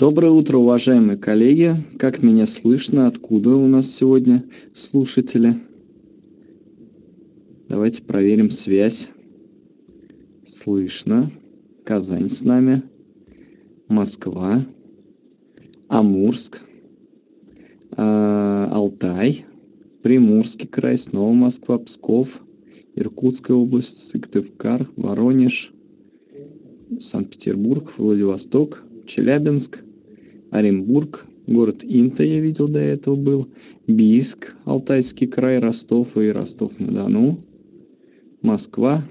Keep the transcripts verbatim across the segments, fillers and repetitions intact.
Доброе утро, уважаемые коллеги. Как меня слышно? Откуда у нас сегодня слушатели? Давайте проверим связь. Слышно. Казань с нами. Москва. Амурск. а, Алтай. Приморский край. Снова Москва. Псков. Иркутская область. Сыктывкар. Воронеж. Санкт-Петербург. Владивосток. Челябинск. Оренбург, город Инта, я видел до этого был, Бийск, Алтайский край, Ростов и Ростов-на-Дону, Москва,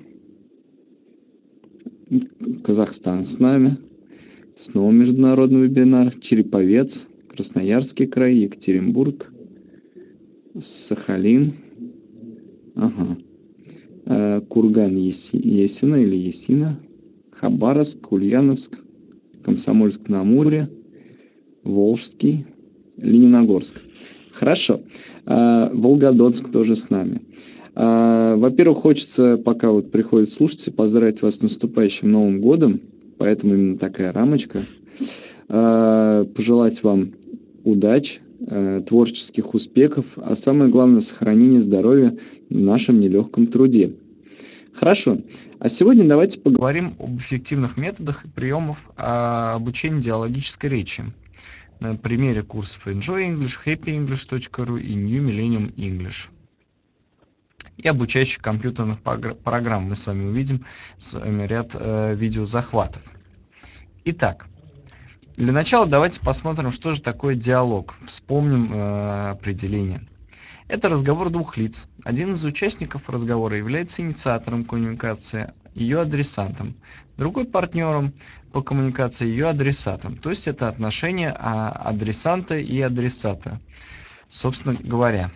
Казахстан с нами, снова международный вебинар, Череповец, Красноярский край, Екатеринбург, Сахалин, ага, Курган Есина или Есина, Хабаровск, Ульяновск, Комсомольск-на-Амуре, Волжский, Лениногорск. Хорошо. А, Волгодонск тоже с нами. А, во-первых, хочется, пока вот приходят слушатели, поздравить вас с наступающим Новым годом, поэтому именно такая рамочка. А, пожелать вам удач, а, творческих успехов, а самое главное, сохранения здоровья в нашем нелегком труде. Хорошо. А сегодня давайте поговорим об эффективных методах и приемах обучения диалогической речи на примере курсов Enjoy English, Happy English точка ру и New Millennium English. И обучающих компьютерных программ. Мы с вами увидим с вами ряд э, видеозахватов. Итак, для начала давайте посмотрим, что же такое диалог. Вспомним э, определение. Это разговор двух лиц. Один из участников разговора является инициатором коммуникации, ее адресантом, другой партнером по коммуникации, ее адресатом. То есть это отношение адресанта и адресата, собственно говоря.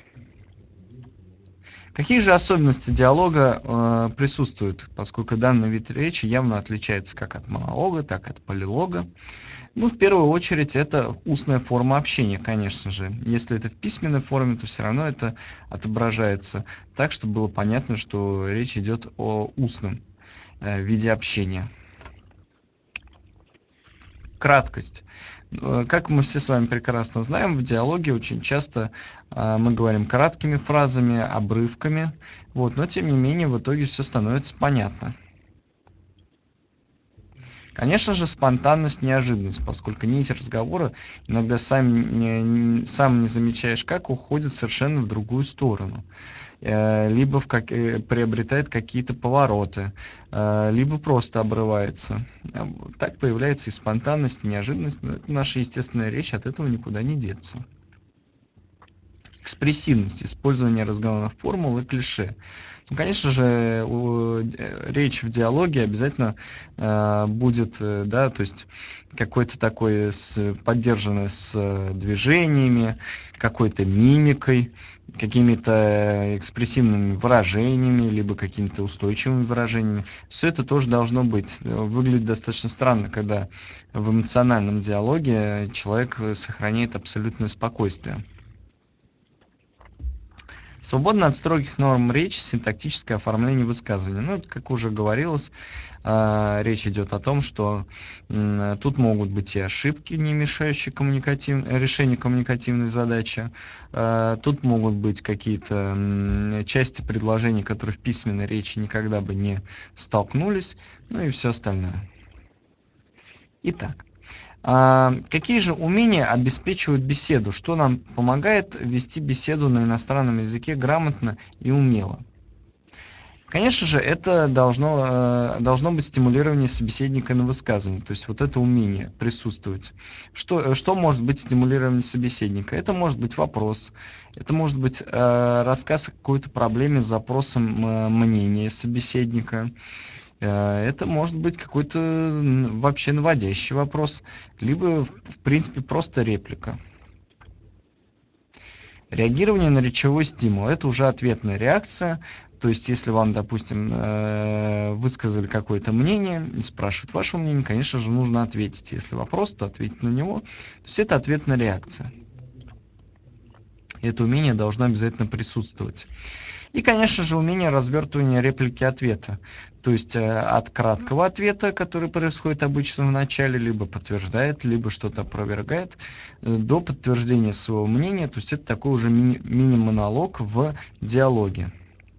Какие же особенности диалога э, присутствуют, поскольку данный вид речи явно отличается как от монолога, так и от полилога? Ну, в первую очередь, это устная форма общения, конечно же. Если это в письменной форме, то все равно это отображается так, чтобы было понятно, что речь идет о устном э, виде общения. Краткость. Как мы все с вами прекрасно знаем, в диалоге очень часто э, мы говорим краткими фразами, обрывками, вот, но тем не менее в итоге все становится понятно. Конечно же, спонтанность, неожиданность, поскольку нить разговора иногда сам не, сам не замечаешь, как уходит совершенно в другую сторону. Либо в как, приобретает какие-то повороты, либо просто обрывается. Так появляется и спонтанность, и неожиданность, но это наша естественная речь, от этого никуда не деться. Экспрессивность, использование разговорных формул и клише. Ну, конечно же, речь в диалоге обязательно э, будет, э, да, то есть какой-то такой с, поддержанный с движениями, какой-то мимикой, какими-то экспрессивными выражениями, либо какими-то устойчивыми выражениями. Все это тоже должно быть. Выглядит достаточно странно, когда в эмоциональном диалоге человек сохраняет абсолютное спокойствие. Свободно от строгих норм речи, синтактическое оформление высказывания. Ну, как уже говорилось, э, речь идет о том, что э, тут могут быть и ошибки, не мешающие коммуникатив... решению коммуникативной задачи. Э, тут могут быть какие-то э, части предложений, которые в письменной речи никогда бы не столкнулись, ну и все остальное. Итак. А какие же умения обеспечивают беседу? Что нам помогает вести беседу на иностранном языке грамотно и умело? Конечно же, это должно, должно быть стимулирование собеседника на высказывание, то есть вот это умение присутствовать. Что, что может быть стимулирование собеседника? Это может быть вопрос, это может быть э, рассказ о какой-то проблеме с запросом э, мнения собеседника. Это может быть какой-то вообще наводящий вопрос, либо, в принципе, просто реплика. Реагирование на речевой стимул – это уже ответная реакция. То есть, если вам, допустим, высказали какое-то мнение и спрашивают ваше мнение, конечно же, нужно ответить. Если вопрос, то ответить на него. То есть, это ответная реакция. Это умение должно обязательно присутствовать. И, конечно же, умение развертывания реплики ответа. То есть э, от краткого ответа, который происходит обычно в начале, либо подтверждает, либо что-то опровергает, э, до подтверждения своего мнения. То есть это такой уже мини- мини-монолог в диалоге.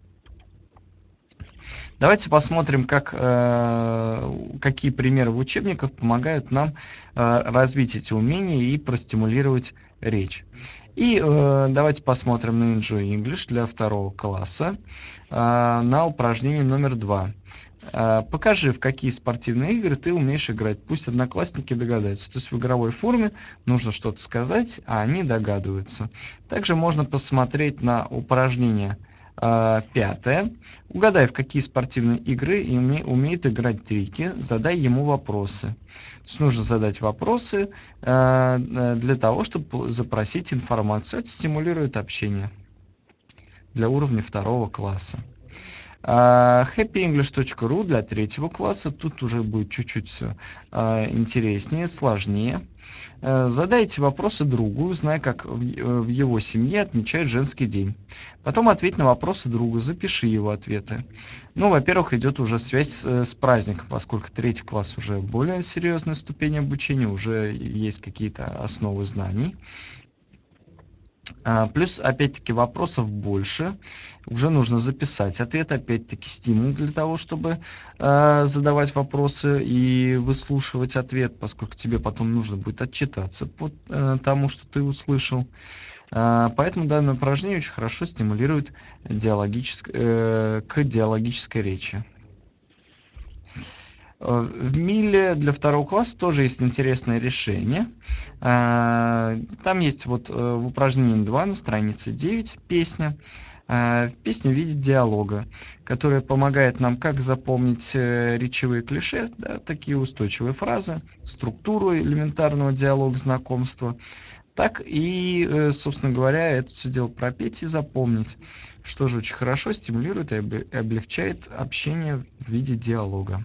Давайте посмотрим, как, э, какие примеры в учебниках помогают нам э, развить эти умения и простимулировать речь. И э, давайте посмотрим на Enjoy English для второго класса э, на упражнение номер два. Э, покажи, в какие спортивные игры ты умеешь играть. Пусть одноклассники догадаются. То есть в игровой форме нужно что-то сказать, а они догадываются. Также можно посмотреть на упражнение пятое. Угадай, в какие спортивные игры уме, умеет играть Трики. Задай ему вопросы. То есть нужно задать вопросы э, для того, чтобы запросить информацию. Это стимулирует общение для уровня второго класса. хэппи инглиш точка ру для третьего класса. Тут уже будет чуть-чуть все э, интереснее, сложнее. Э, задайте вопросы другу, узнай, как в, в его семье отмечают женский день. Потом ответь на вопросы друга, запиши его ответы. Ну, во-первых, идет уже связь с, с праздником, поскольку третий класс уже более серьезная ступень обучения, уже есть какие-то основы знаний. А, плюс, опять-таки, вопросов больше. Уже нужно записать ответ. Опять-таки, стимул для того, чтобы э, задавать вопросы и выслушивать ответ, поскольку тебе потом нужно будет отчитаться по э, тому, что ты услышал. Э, поэтому данное упражнение очень хорошо стимулирует диалогическ... э, к диалогической речи. В Миле для второго класса тоже есть интересное решение. Там есть вот в упражнении два на странице девять песня. Песня в виде диалога, которая помогает нам как запомнить речевые клише, да, такие устойчивые фразы, структуру элементарного диалога, знакомства, так и, собственно говоря, это все дело пропеть и запомнить, что же очень хорошо стимулирует и облегчает общение в виде диалога.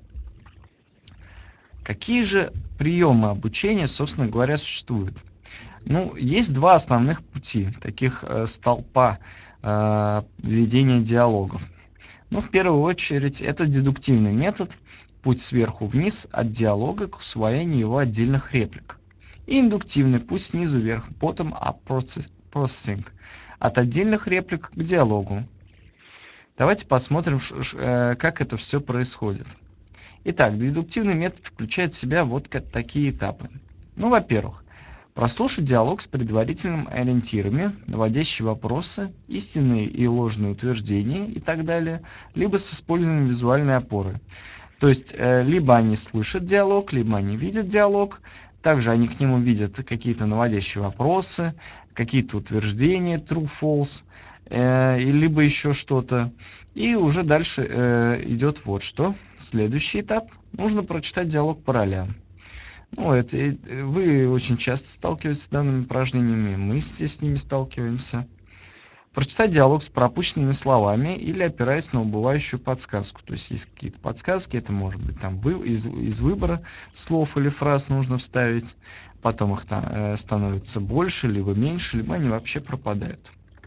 Какие же приемы обучения, собственно говоря, существуют? Ну, есть два основных пути, таких э, столпа э, ведения диалогов. Ну, в первую очередь, это дедуктивный метод, путь сверху вниз от диалога к усвоению его отдельных реплик. И индуктивный путь снизу вверх, bottom-up processing, от отдельных реплик к диалогу. Давайте посмотрим, как это все происходит. Итак, дедуктивный метод включает в себя вот такие этапы. Ну, во-первых, прослушать диалог с предварительными ориентирами, наводящие вопросы, истинные и ложные утверждения и так далее, либо с использованием визуальной опоры. То есть, э, либо они слышат диалог, либо они видят диалог, также они к нему видят какие-то наводящие вопросы, какие-то утверждения, true, false, э, либо еще что-то. И уже дальше э, идет вот что. Следующий этап. Нужно прочитать диалог по ролям. Ну, это, вы очень часто сталкиваетесь с данными упражнениями, мы все с ними сталкиваемся. Прочитать диалог с пропущенными словами или опираясь на убывающую подсказку. То есть есть какие-то подсказки, это может быть там вы, из, из выбора слов или фраз нужно вставить, потом их там, э, становится больше, либо меньше, либо они вообще пропадают.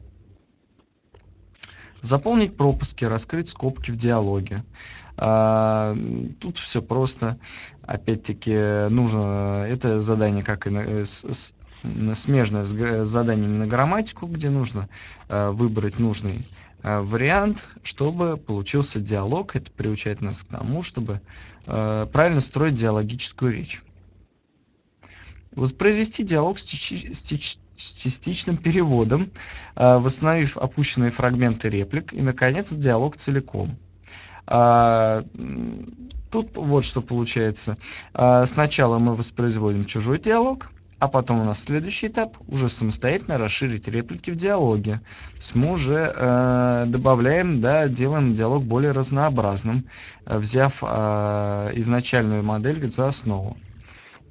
Заполнить пропуски, раскрыть скобки в диалоге. А, тут все просто. Опять-таки нужно это задание, как и на, с, с, смежное с заданием на грамматику, где нужно а, выбрать нужный а, вариант, чтобы получился диалог. Это приучает нас к тому, чтобы а, правильно строить диалогическую речь. Воспроизвести диалог с, с, с частичным переводом, э, восстановив опущенные фрагменты реплик, и, наконец, диалог целиком. А, тут вот что получается. А, сначала мы воспроизводим чужой диалог, а потом у нас следующий этап уже самостоятельно расширить реплики в диалоге. То есть мы уже э, добавляем, да, делаем диалог более разнообразным, взяв э, изначальную модель за основу.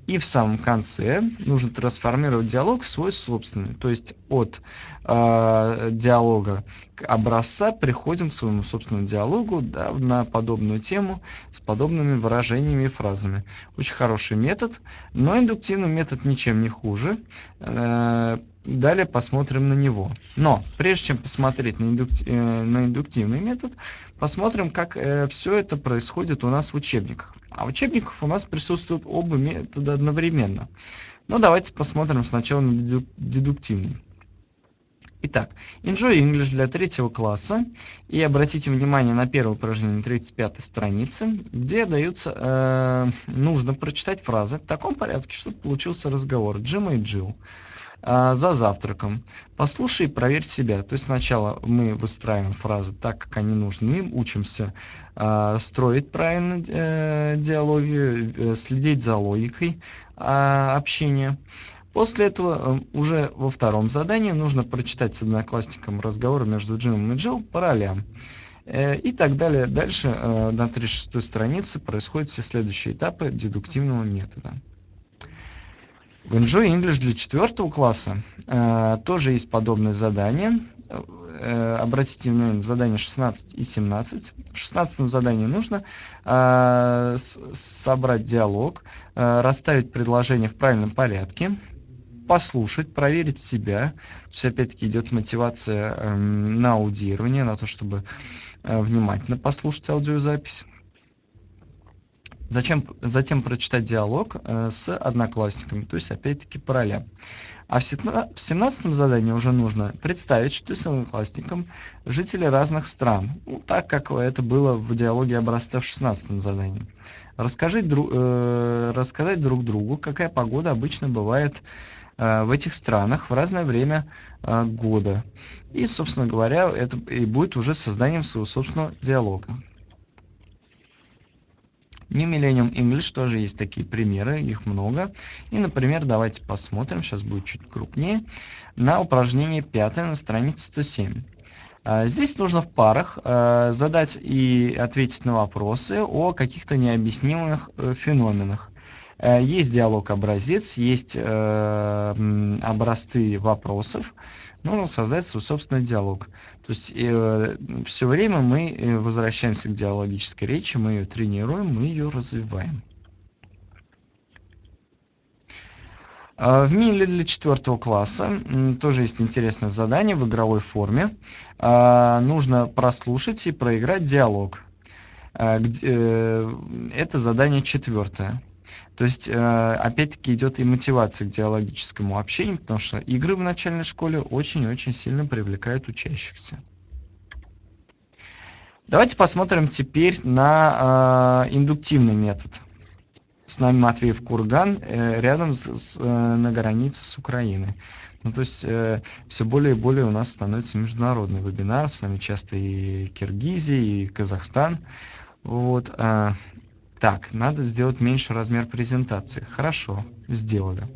И в самом конце нужно трансформировать диалог в свой собственный. То есть от э, диалога к образца приходим к своему собственному диалогу, да, на подобную тему с подобными выражениями и фразами. Очень хороший метод, но индуктивный метод ничем не хуже. Э, далее посмотрим на него. Но прежде чем посмотреть на, индукти- э, на индуктивный метод, посмотрим, как э, все это происходит у нас в учебниках. А в учебниках у нас присутствуют оба метода одновременно. Но давайте посмотрим сначала на деду- дедуктивный. Итак, Enjoy English для третьего класса. И обратите внимание на первое упражнение на тридцать пятой странице, где даются, э, нужно прочитать фразы в таком порядке, чтобы получился разговор Джима и Джилл э, за завтраком. Послушай и проверь себя. То есть сначала мы выстраиваем фразы так, как они нужны, учимся э, строить правильно э, диалоги, э, следить за логикой э, общения. После этого э, уже во втором задании нужно прочитать с одноклассником разговор между Джимом и Джилл по ролям. Э, и так далее. Дальше э, на тридцать шестой странице происходят все следующие этапы дедуктивного метода. В Enjoy English для четвертого класса э, тоже есть подобное задание. Э, обратите внимание на задание шестнадцать и семнадцать. В шестнадцатом задании нужно э, с- собрать диалог, э, расставить предложения в правильном порядке, послушать, проверить себя. То есть опять-таки идет мотивация э, на аудирование, на то, чтобы э, внимательно послушать аудиозапись. Зачем, затем прочитать диалог э, с одноклассниками, то есть опять-таки по ролям. А в семнадцатом задании уже нужно представить, что ты с одноклассником жители разных стран, ну, так как это было в диалоге образца в шестнадцатом задании. Расскажи, дру, э, рассказать друг другу, какая погода обычно бывает э, в этих странах в разное время э, года. И, собственно говоря, это и будет уже созданием своего собственного диалога. New Millennium English тоже есть такие примеры, их много. И, например, давайте посмотрим, сейчас будет чуть крупнее, на упражнение пятое на странице сто семь. А, Здесь нужно в парах а, задать и ответить на вопросы о каких-то необъяснимых э, феноменах. Э, Есть диалог-образец, есть э, м, образцы вопросов. Нужно создать свой собственный диалог. То есть э, все время мы э, возвращаемся к диалогической речи, мы ее тренируем, мы ее развиваем. А, В Миле для четвертого класса м, тоже есть интересное задание в игровой форме. А, Нужно прослушать и проиграть диалог. А, где, э, Это задание четвертое. То есть, э, опять-таки, идет и мотивация к диалогическому общению, потому что игры в начальной школе очень-очень сильно привлекают учащихся. Давайте посмотрим теперь на э, индуктивный метод. С нами Матвеев Курган, э, рядом с, с, э, на границе с Украиной. Ну, то есть э, все более и более у нас становится международный вебинар, с нами часто и Киргизия, и Казахстан. Вот. э, Так, надо сделать меньше размер презентации. Хорошо, сделали.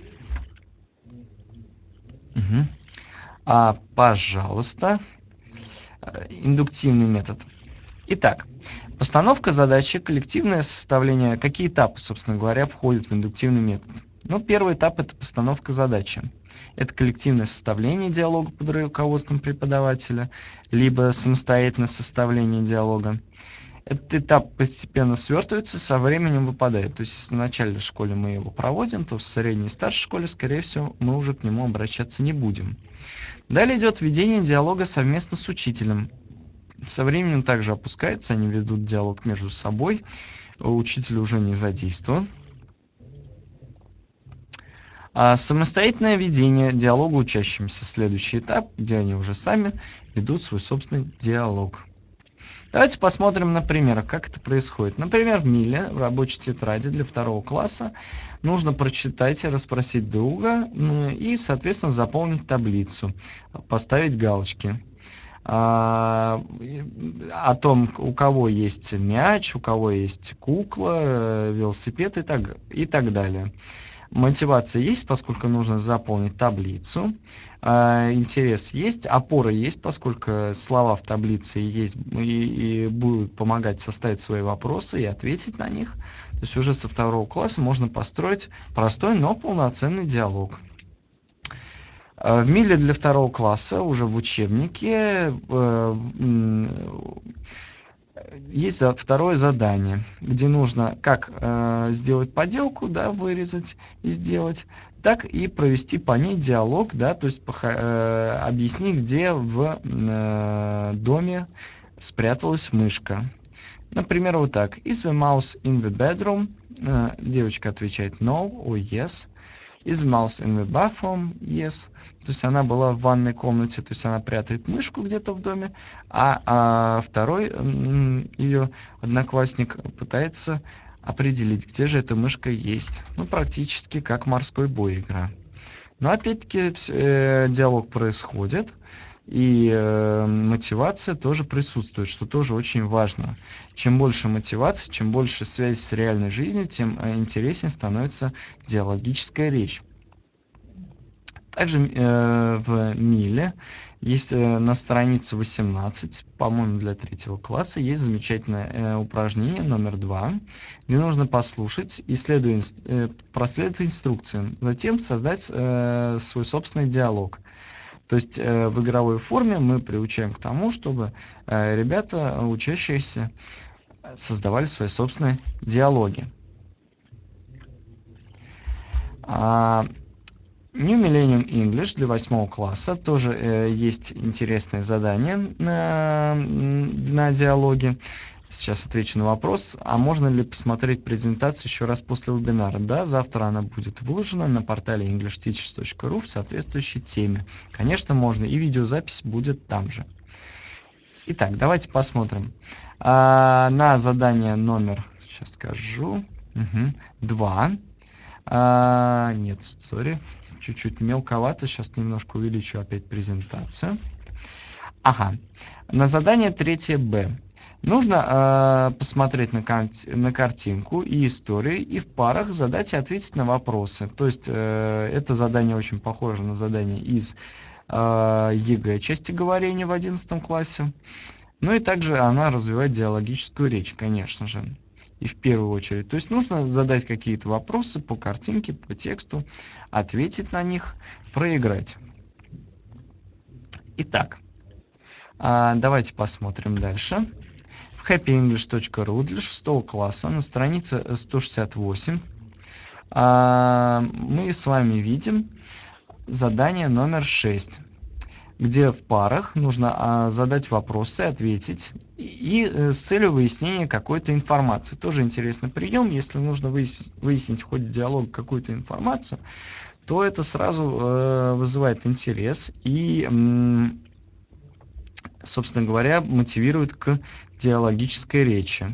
Мгм. А, пожалуйста, э, индуктивный метод. Итак, постановка задачи, коллективное составление. Какие этапы, собственно говоря, входят в индуктивный метод? Ну, первый этап – это постановка задачи. Это коллективное составление диалога под руководством преподавателя, либо самостоятельное составление диалога. Этот этап постепенно свертывается, со временем выпадает. То есть, если в начальной школе мы его проводим, то в средней и старшей школе, скорее всего, мы уже к нему обращаться не будем. Далее идет ведение диалога совместно с учителем. Со временем также опускается, они ведут диалог между собой, учитель уже не задействован. А самостоятельное ведение диалога учащимся. Следующий этап, где они уже сами ведут свой собственный диалог. Давайте посмотрим на примерах, как это происходит. Например, в Миле, в рабочей тетради для второго класса, нужно прочитать и расспросить друга, ну, и, соответственно, заполнить таблицу, поставить галочки. А, и- о том, у кого есть мяч, у кого есть кукла, э, велосипед и так, и так далее. Мотивация есть, поскольку нужно заполнить таблицу. А, интерес есть, опора есть, поскольку слова в таблице есть и, и будут помогать составить свои вопросы и ответить на них. То есть уже со второго класса можно построить простой, но полноценный диалог. В Миле для второго класса уже в учебнике есть второе задание, где нужно как э, сделать поделку, да, вырезать и сделать, так и провести по ней диалог, да, то есть э, объяснить, где в э, доме спряталась мышка. Например, вот так. Is the mouse in the bedroom? Э, девочка отвечает no, or yes. Is the mouse in the bathroom? Yes. То есть она была в ванной комнате, то есть она прятает мышку где-то в доме, а, а второй ее одноклассник пытается определить, где же эта мышка есть. Ну, практически как морской бой игра. Но опять-таки э, диалог происходит, и э, мотивация тоже присутствует, что тоже очень важно. Чем больше мотивации, чем больше связи с реальной жизнью, тем э, интереснее становится диалогическая речь. Также э, в Миле есть э, на странице восемнадцать, по-моему, для третьего класса, есть замечательное э, упражнение номер два, где нужно послушать и следуя, э, проследовать инструкциям, затем создать э, свой собственный диалог. То есть э, в игровой форме мы приучаем к тому, чтобы э, ребята, учащиеся, создавали свои собственные диалоги. А, New Millennium English для восьмого класса тоже э, есть интересное задание на, на диалоге. Сейчас отвечу на вопрос, а можно ли посмотреть презентацию еще раз после вебинара? Да, завтра она будет выложена на портале english teachers точка ру в соответствующей теме. Конечно, можно, и видеозапись будет там же. Итак, давайте посмотрим. А, на задание номер, сейчас скажу, угу, два. А, нет, сори, чуть-чуть мелковато, сейчас немножко увеличу опять презентацию. Ага, на задание третье Б. Нужно э, посмотреть на, на картинку и историю, и в парах задать и ответить на вопросы. То есть э, это задание очень похоже на задание из э, ЕГЭ части говорения в одиннадцатом классе. Ну и также она развивает диалогическую речь, конечно же, и в первую очередь. То есть нужно задать какие-то вопросы по картинке, по тексту, ответить на них, проиграть. Итак, э, давайте посмотрим дальше. В happy english точка ру для шестого класса на странице сто шестьдесят восемь а, мы с вами видим задание номер шесть, где в парах нужно а, задать вопросы, ответить и, и с целью выяснения какой-то информации. Тоже интересный прием. Если нужно выяснить, выяснить в ходе диалога какую-то информацию, то это сразу э, вызывает интерес и м, собственно говоря, мотивирует к диалогической речи.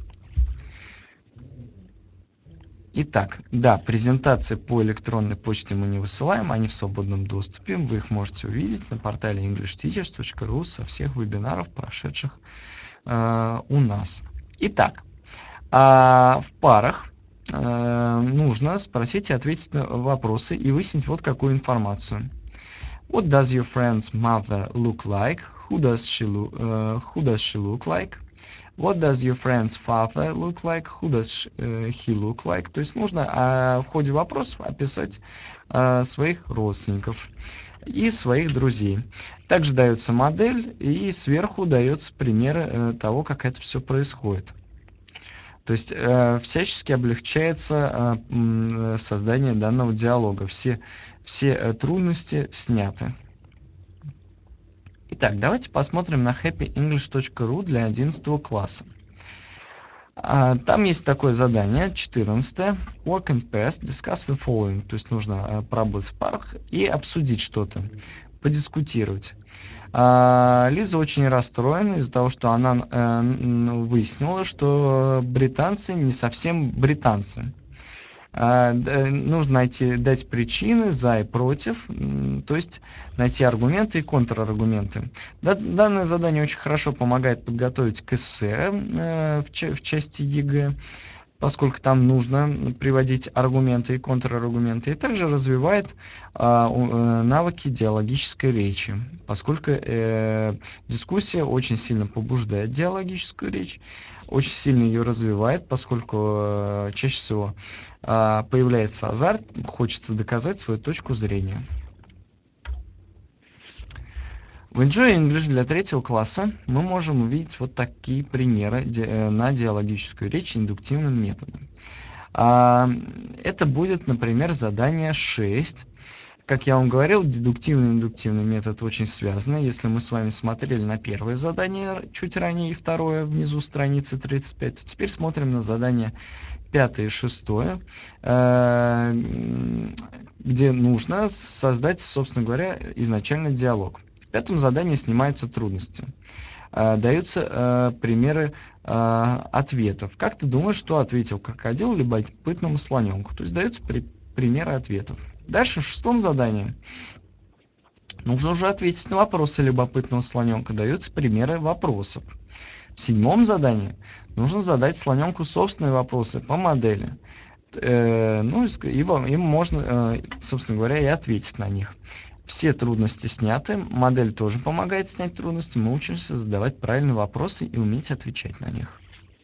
Итак, да, презентации по электронной почте мы не высылаем, они в свободном доступе. Вы их можете увидеть на портале english teachers точка ру со всех вебинаров, прошедших э, у нас. Итак, э, в парах э, нужно спросить и ответить на вопросы и выяснить вот какую информацию. What does your friend's mother look like? Who does she look, uh, who does she look like? What does your friend's father look like? Who does she, uh, he look like? То есть нужно uh, в ходе вопросов описать uh, своих родственников и своих друзей. Также дается модель, и сверху дается примеры uh, того, как это все происходит. То есть э, всячески облегчается э, создание данного диалога. Все, все э, трудности сняты. Итак, давайте посмотрим на happy english точка ру для одиннадцатого класса. А, там есть такое задание, четырнадцатое. Work in pairs, discuss the following. То есть нужно э, поработать в парах и обсудить что-то, подискутировать. А, Лиза очень расстроена из-за того, что она э, выяснила, что британцы не совсем британцы. А, э, нужно найти, дать причины за и против, то есть найти аргументы и контраргументы. Данное задание очень хорошо помогает подготовить к эссе э, в, ча в части ЕГЭ. поскольку там нужно приводить аргументы и контраргументы, и также развивает а, у, э, навыки диалогической речи, поскольку э, дискуссия очень сильно побуждает диалогическую речь, очень сильно ее развивает, поскольку э, чаще всего э, появляется азарт, хочется доказать свою точку зрения. В Enjoy English для третьего класса мы можем увидеть вот такие примеры на диалогическую речь индуктивным методом. Это будет, например, задание шесть. Как я вам говорил, дедуктивный и индуктивный метод очень связаны. Если мы с вами смотрели на первое задание чуть ранее и второе внизу страницы тридцать пять, то теперь смотрим на задание пятое и шестое, где нужно создать, собственно говоря, изначально диалог. В пятом задании снимаются трудности. Даются примеры ответов. Как ты думаешь, что ответил крокодил любопытному слоненку? То есть даются при, примеры ответов. Дальше в шестом задании нужно уже ответить на вопросы любопытного слоненка. Даются примеры вопросов. В седьмом задании нужно задать слоненку собственные вопросы по модели. Э, ну и им можно, собственно говоря, и ответить на них. Все трудности сняты, модель тоже помогает снять трудности, мы учимся задавать правильные вопросы и уметь отвечать на них.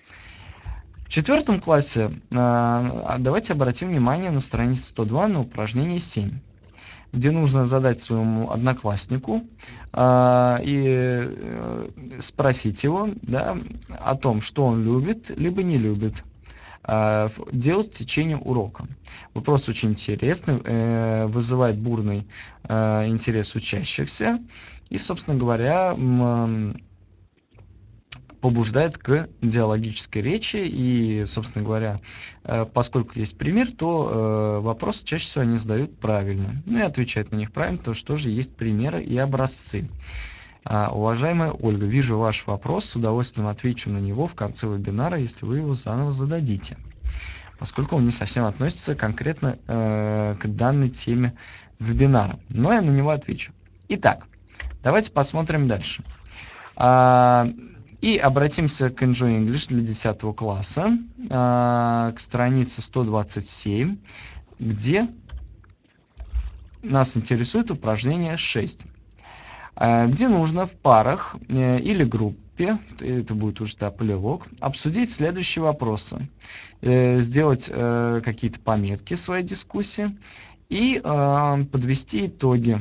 В четвертом классе э, давайте обратим внимание на страницу сто два на упражнение семь, где нужно задать своему однокласснику э, и э, спросить его, да, о том, что он любит, либо не любит э, делать в течение урока. Вопрос очень интересный, э, вызывает бурный э, интерес учащихся и, собственно говоря, э, побуждает к диалогической речи. И, собственно говоря, э, поскольку есть пример, то э, вопросы чаще всего они задают правильно. Ну и отвечают на них правильно, потому что тоже есть примеры и образцы. А, уважаемая Ольга, вижу ваш вопрос, с удовольствием отвечу на него в конце вебинара, если вы его заново зададите, поскольку он не совсем относится конкретно э, к данной теме вебинара, но я на него отвечу. Итак, давайте посмотрим дальше. А, и обратимся к Enjoy English для десятого класса, а, к странице сто двадцать семь, где нас интересует упражнение шесть, а, где нужно в парах э, или группе, это будет уже да, полилог, обсудить следующие вопросы, э, сделать э, какие-то пометки своей дискуссии и э, подвести итоги,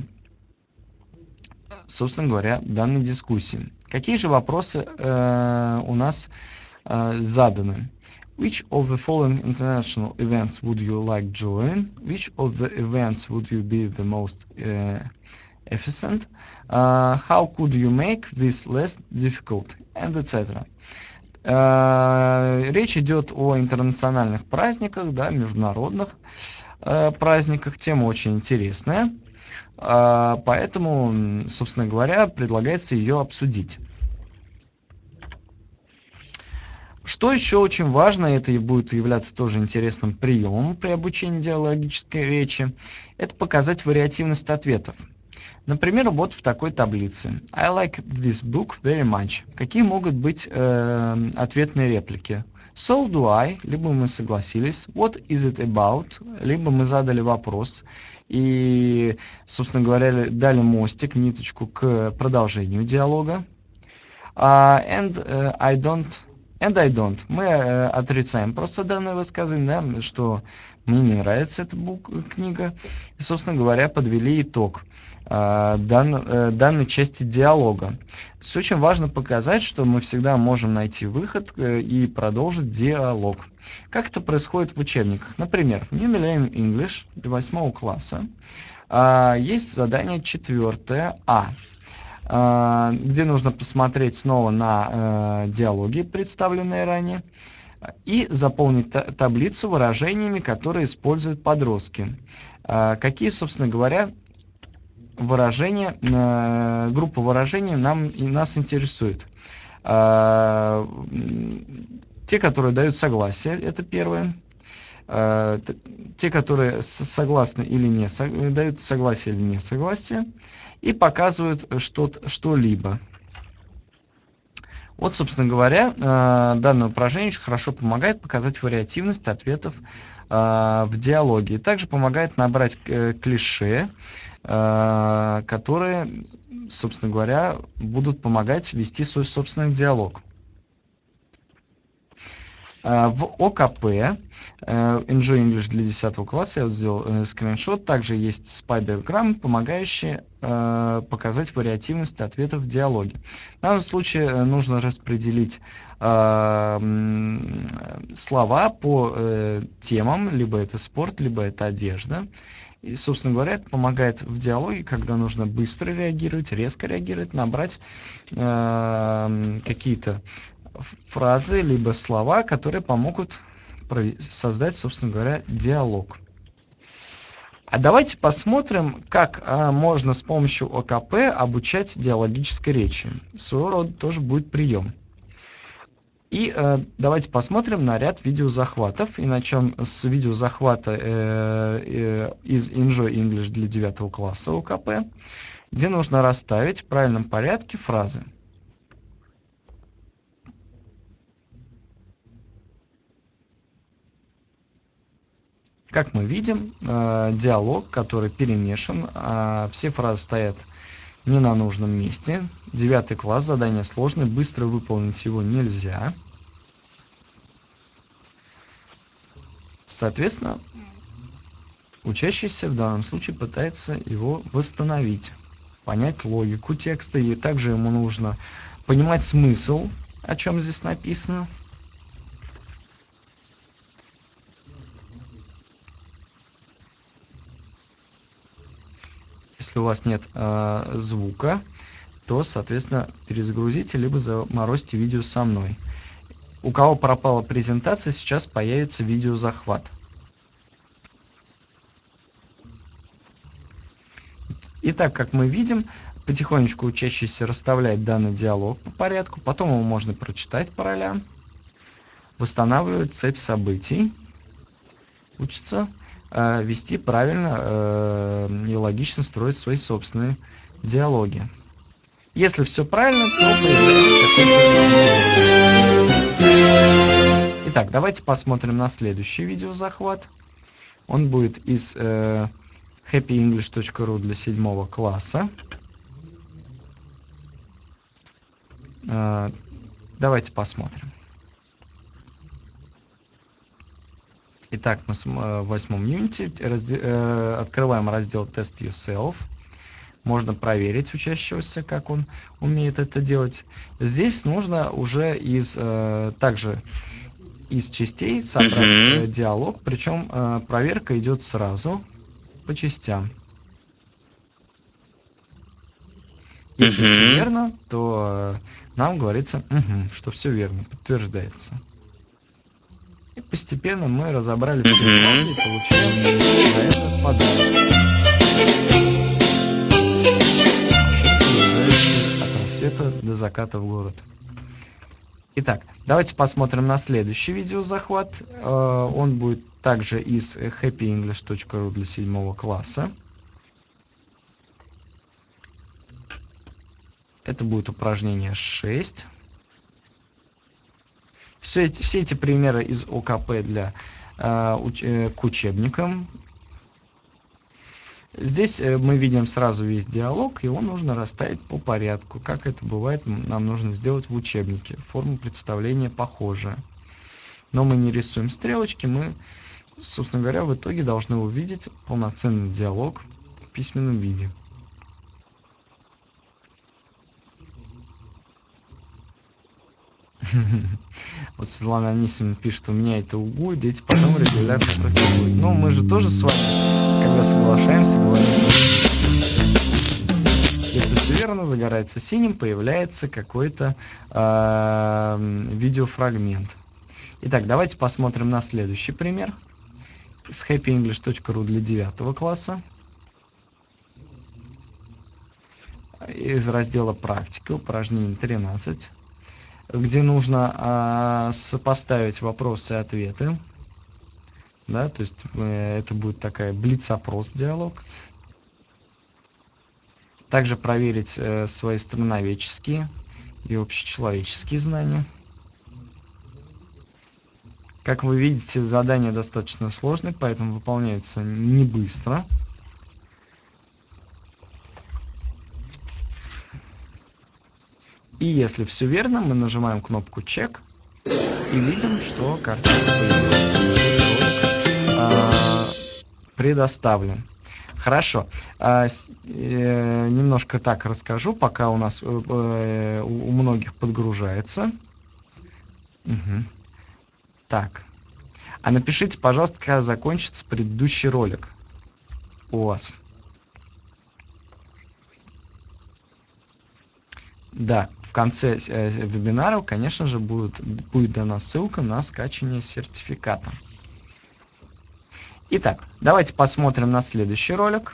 собственно говоря, данной дискуссии. Какие же вопросы э, у нас э, заданы? Which of the following international events would you like join? Which of the events would you be the most uh, efficient? Uh, how could you make this less difficult? And et cetera. Uh, речь идет о интернациональных праздниках, да, международных uh, праздниках. Тема очень интересная. Поэтому, собственно говоря, предлагается ее обсудить. Что еще очень важно, это и будет являться тоже интересным приемом при обучении диалогической речи, это показать вариативность ответов. Например, вот в такой таблице. I like this book very much. Какие могут быть э, ответные реплики? So do I, либо мы согласились. What is it about? Либо мы задали вопрос и, собственно говоря, дали мостик, ниточку к продолжению диалога. Uh, and uh, I don't, and I don't. Мы uh, отрицаем просто данное высказывание, да, что мне не нравится эта бук- книга. И, собственно говоря, подвели итог uh, дан, uh, данной части диалога. То есть очень важно показать, что мы всегда можем найти выход uh, и продолжить диалог. Как это происходит в учебниках? Например, в New Millennium English для восьмого класса uh, есть задание четвертое А, uh, где нужно посмотреть снова на uh, диалоги, представленные ранее, и заполнить та- таблицу выражениями, которые используют подростки. Uh, какие, собственно говоря, выражения, uh, группа выражений нам, и нас интересует? Uh, Те, которые дают согласие, это первое. Э, те, которые согласны или не со, дают согласие или не согласие, и показывают что-то, что-либо. Вот, собственно говоря, э, данное упражнение очень хорошо помогает показать вариативность ответов э, в диалоге. И также помогает набрать э, клише, э, которые, собственно говоря, будут помогать вести свой собственный диалог. Э, в ОКП, э, Enjoy English для десятого класса, я вот сделал э, скриншот, также есть спайдер-граммы, помогающие э, показать вариативность ответов в диалоге. В данном случае э, нужно распределить э, м, слова по э, темам, либо это спорт, либо это одежда. И, собственно говоря, это помогает в диалоге, когда нужно быстро реагировать, резко реагировать, набрать э, какие-то фразы, либо слова, которые помогут создать, собственно говоря, диалог. А давайте посмотрим, как а, можно с помощью ОКП обучать диалогической речи. Своего рода тоже будет прием. И э, давайте посмотрим на ряд видеозахватов. И начнем с видеозахвата э, э, из Enjoy English для девятого класса ОКП, где нужно расставить в правильном порядке фразы. Как мы видим, э, диалог, который перемешан, э, все фразы стоят не на нужном месте. Девятый класс, задание сложное, быстро выполнить его нельзя. Соответственно, учащийся в данном случае пытается его восстановить, понять логику текста, и также ему нужно понимать смысл, о чем здесь написано. Если у вас нет э, звука, то, соответственно, перезагрузите, либо заморозьте видео со мной. У кого пропала презентация, сейчас появится видеозахват. Итак, как мы видим, потихонечку учащийся расставляет данный диалог по порядку, потом его можно прочитать по ролям, восстанавливать цепь событий, учится э, вести правильно э, и логично строить свои собственные диалоги. Если все правильно, то появляется какой-то видео. Итак, давайте посмотрим на следующий видеозахват. Он будет из э, хэппи инглиш точка ру для седьмого класса. Э, давайте посмотрим. Итак, мы в восьмом юните разде э, открываем раздел Test Yourself. Можно проверить учащегося, как он умеет это делать. Здесь нужно уже из э, также из частей собрать э, диалог, причем э, проверка идет сразу по частям. Если все верно, то э, нам говорится, угу, что все верно, подтверждается. И постепенно мы разобрали все фразы и получаем за это подарок. От рассвета до заката в город. Итак, давайте посмотрим на следующий видеозахват. Он будет также из хэппи инглиш точка ру для седьмого класса. Это будет упражнение шесть. Все эти, все эти примеры из ОКП для, э, уч, э, к учебникам. Здесь э, мы видим сразу весь диалог, его нужно расставить по порядку. Как это бывает, нам нужно сделать в учебнике. Форма представления похожая. Но мы не рисуем стрелочки, мы, собственно говоря, в итоге должны увидеть полноценный диалог в письменном виде. Вот Светлана Анисимовна пишет, у меня это угу, дети потом регулярно практикуют. Ну, мы же тоже с вами, когда соглашаемся, говорим. Если все верно, загорается синим, появляется какой-то э, видеофрагмент. Итак, давайте посмотрим на следующий пример. С хэппи инглиш точка ру для девятого класса. Из раздела «Практика», упражнение тринадцать. Где нужно а, сопоставить вопросы и ответы, да, то есть э, это будет такая блиц-опрос, диалог. Также проверить э, свои страноведческие и общечеловеческие знания. Как вы видите, задание достаточно сложное, поэтому выполняется не быстро. И если все верно, мы нажимаем кнопку «Чек» и видим, что картинка появилась. А, предоставлен. Хорошо. А, с, э, немножко так расскажу, пока у нас э, у многих подгружается. Угу. Так. А напишите, пожалуйста, когда закончится предыдущий ролик у вас. Да, в конце э, вебинара, конечно же, будет, будет дана ссылка на скачивание сертификата. Итак, давайте посмотрим на следующий ролик.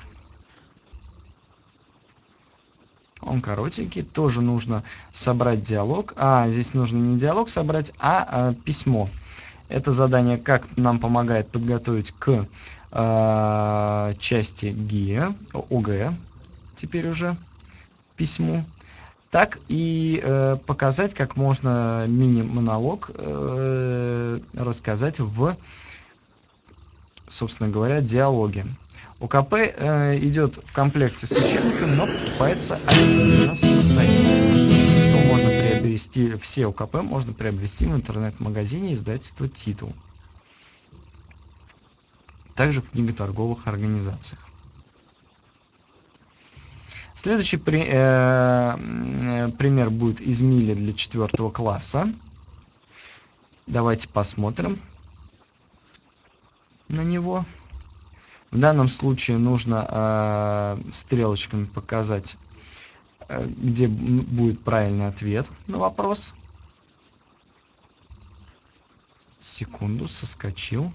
Он коротенький, тоже нужно собрать диалог. А, здесь нужно не диалог собрать, а, а письмо. Это задание как нам помогает подготовить к э, части ГИА, ОГЭ, теперь уже письму, так и э, показать, как можно мини-монолог э, рассказать в, собственно говоря, диалоге. ОКП э, идет в комплекте с учебником, но покупается отдельно, самостоятельно. Его можно приобрести, все ОКП можно приобрести в интернет-магазине издательства «Титул». Также в книготорговых организациях. Следующий при, э, пример будет из Мили для четвертого класса. Давайте посмотрим на него. В данном случае нужно э, стрелочками показать, э, где будет правильный ответ на вопрос. Секунду, соскочил.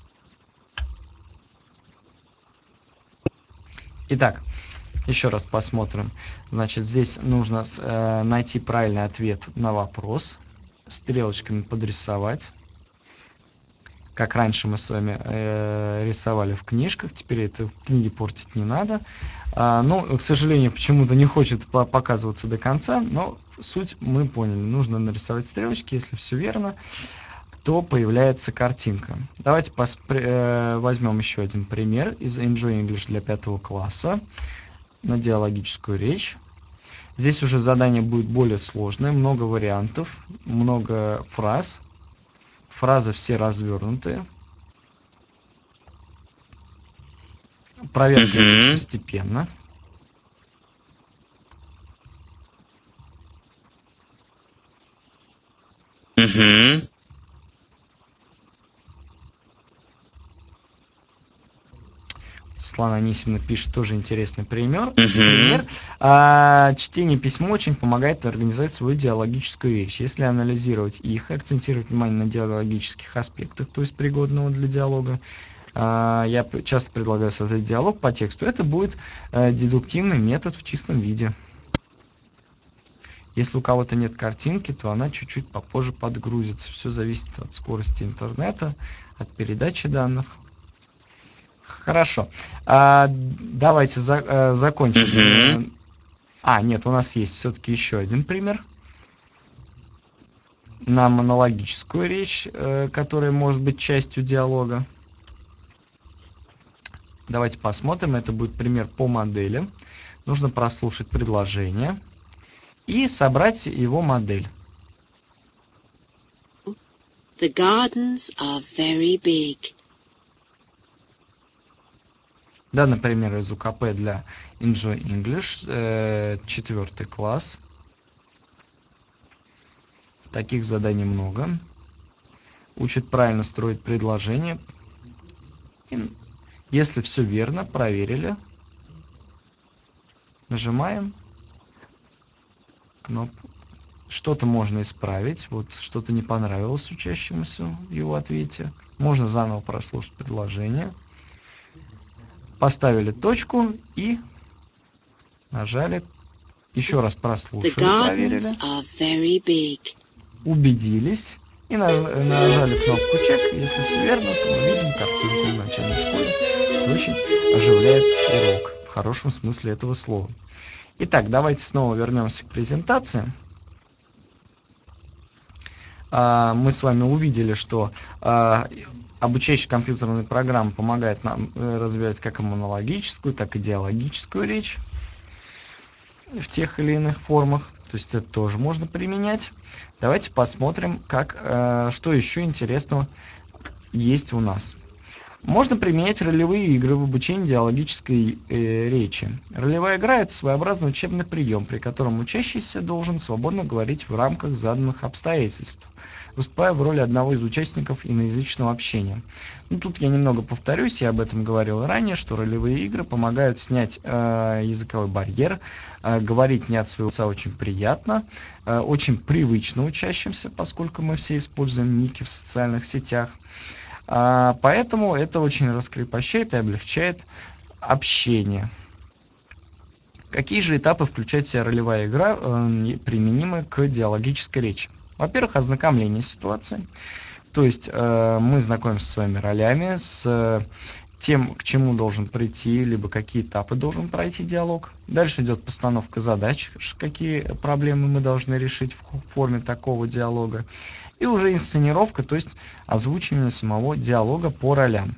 Итак, еще раз посмотрим. Значит, здесь нужно э, найти правильный ответ на вопрос, стрелочками подрисовать. Как раньше мы с вами э, рисовали в книжках, теперь это в книге портить не надо. А, но, к сожалению, почему-то не хочет по показываться до конца, но суть мы поняли. Нужно нарисовать стрелочки, если все верно, то появляется картинка. Давайте пос э, возьмем еще один пример из Enjoy English для пятого класса на диалогическую речь. Здесь уже задание будет более сложное, много вариантов, много фраз. Фразы все развернутые. Проверка uh-huh. постепенно. Uh-huh. Светлана Анисимовна пишет тоже интересный пример. Uh-huh. пример. А, чтение письма очень помогает организовать свою диалогическую речь. Если анализировать их, акцентировать внимание на диалогических аспектах, то есть пригодного для диалога, а, я часто предлагаю создать диалог по тексту. Это будет а, дедуктивный метод в чистом виде. Если у кого-то нет картинки, то она чуть-чуть попозже подгрузится. Все зависит от скорости интернета, от передачи данных. Хорошо. А, давайте за, а, закончим. Uh-huh. А, нет, у нас есть все-таки еще один пример. На монологическую речь, э, которая может быть частью диалога. Давайте посмотрим. Это будет пример по модели. Нужно прослушать предложение и собрать его модель. The gardens are very big. Да, например, из УКП для Enjoy English, э, четвертый класс. Таких заданий много. Учит правильно строить предложения. И если все верно, проверили. Нажимаем кнопку. Что-то можно исправить. Вот что-то не понравилось учащемуся в его ответе. Можно заново прослушать предложение. Поставили точку и нажали. Еще раз прослушали, проверили. Убедились. И нажали кнопку чек. Если все верно, то мы видим картинку в начальной школе. Это очень оживляет урок. В хорошем смысле этого слова. Итак, давайте снова вернемся к презентации. а, мы с вами увидели, что а, обучающие компьютерные программы помогают нам развивать как монологическую, так и диалогическую речь в тех или иных формах. То есть это тоже можно применять. Давайте посмотрим, как, э, что еще интересного есть у нас. Можно применять ролевые игры в обучении диалогической э, речи. Ролевая игра – это своеобразный учебный прием, при котором учащийся должен свободно говорить в рамках заданных обстоятельств, выступая в роли одного из участников иноязычного общения. Ну, тут я немного повторюсь, я об этом говорил ранее, что ролевые игры помогают снять э, языковой барьер, э, говорить не от своего лица очень приятно, э, очень привычно учащимся, поскольку мы все используем ники в социальных сетях. А, поэтому это очень раскрепощает и облегчает общение. Какие же этапы включает в себя ролевая игра, э, применимая к диалогической речи? Во-первых, ознакомление с ситуацией. То есть э, мы знакомимся с своими ролями, с э, тем, к чему должен прийти, либо какие этапы должен пройти диалог. Дальше идет постановка задач, какие проблемы мы должны решить в форме такого диалога. И уже инсценировка, то есть озвучивание самого диалога по ролям.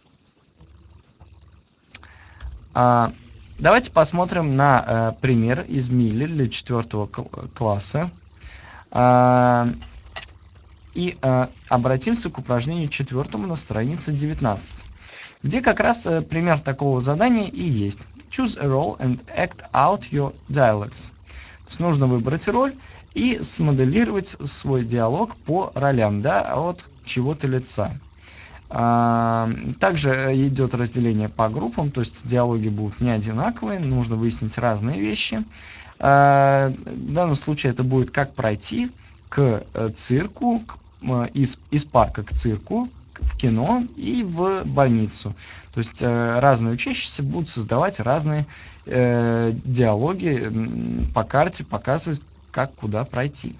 А, давайте посмотрим на э, пример из Милли для четвертого класса. А, и а, обратимся к упражнению четвертому на странице девятнадцать, где как раз а, пример такого задания и есть. Choose a role and act out your dialogues. То есть нужно выбрать роль и смоделировать свой диалог по ролям, да, от чего-то лица. А, также идет разделение по группам, то есть диалоги будут не одинаковые, нужно выяснить разные вещи. А, в данном случае это будет как пройти к цирку, к, из, из парка к цирку, в кино и в больницу. То есть э, разные учащиеся будут создавать разные э, диалоги по карте, показывать, как куда пройти.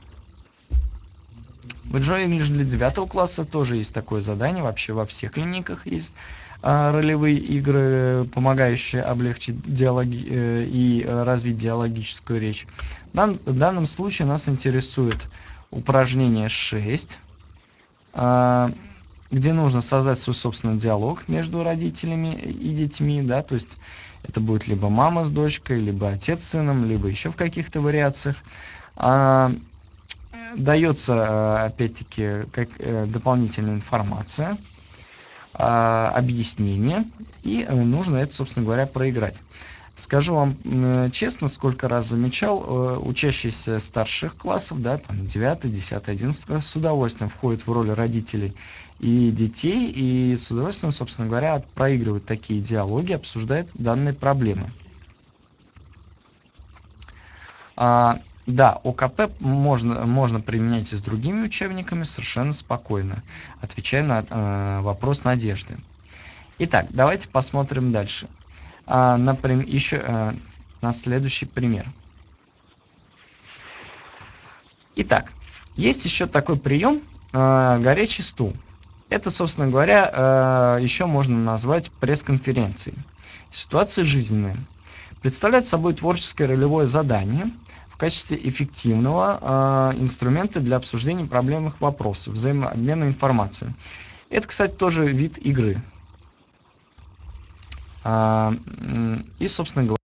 В Enjoy English для девятого класса тоже есть такое задание, вообще во всех линейках есть э, ролевые игры, помогающие облегчить диалоги э, и развить диалогическую речь. В, дан, в данном случае нас интересует упражнение шесть, э, где нужно создать свой собственный диалог между родителями и детьми, да, то есть это будет либо мама с дочкой, либо отец с сыном, либо еще в каких-то вариациях. А, дается, опять-таки, как э, дополнительная информация, а, объяснение, и э, нужно это, собственно говоря, проиграть. Скажу вам э, честно, сколько раз замечал, э, учащиеся старших классов, да, там девятый, десятый, одиннадцатый класс, с удовольствием входят в роль родителей и детей, и с удовольствием, собственно говоря, проигрывают такие диалоги, обсуждают данные проблемы. А, да, ОКП можно, можно применять и с другими учебниками совершенно спокойно, отвечая на э, вопрос Надежды. Итак, давайте посмотрим дальше. А, например, еще а, на следующий пример. Итак, есть еще такой прием а, горячий стул. Это, собственно говоря, а, еще можно назвать пресс-конференцией. Ситуация жизненная. Представляет собой творческое ролевое задание в качестве эффективного а, инструмента для обсуждения проблемных вопросов, взаимообмена информацией. Это, кстати, тоже вид игры. И, собственно говоря,